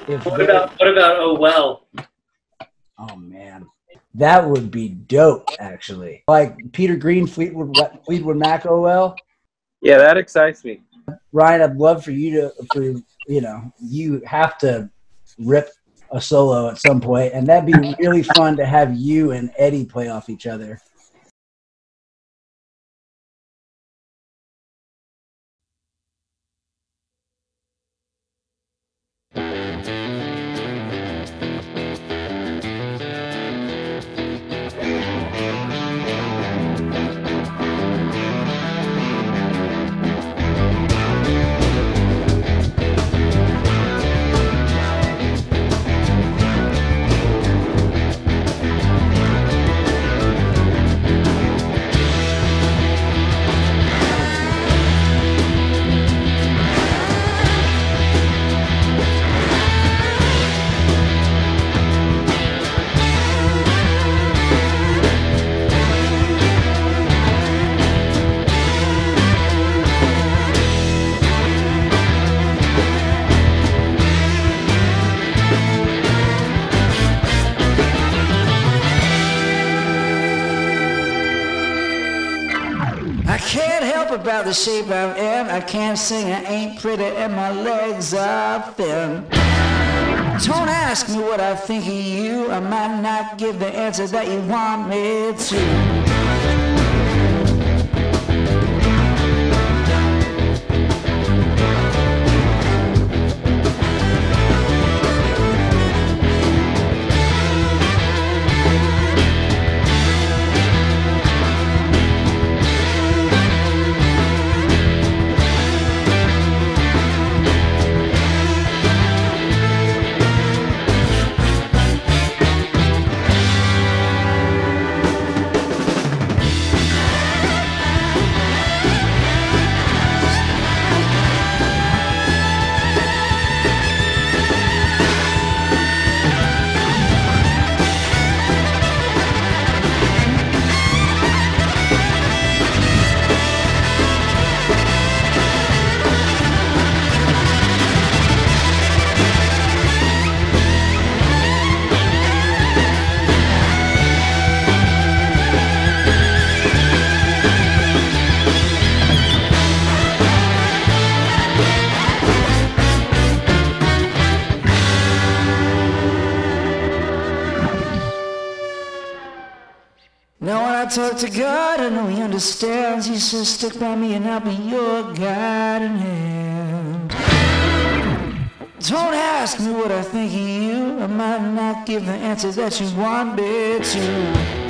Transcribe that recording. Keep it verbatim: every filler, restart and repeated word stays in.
If what about what about Oh Well? Oh man, that would be dope. Actually, like Peter Green, Fleetwood Fleetwood Mac. Oh well. Yeah, that excites me. Ryan, I'd love for you to, for you know, you have to rip a solo at some point, and that'd be really fun to have you and Eddie play off each other. About the shape I am, I can't sing, I ain't pretty, and my legs are thin. Don't ask me what I think of you, I might not give the answer that you want me to. Talk to God, I know He understands. He says, stick by me and I'll be your guiding hand. Don't ask me what I think of you, I might not give the answers that you want me to.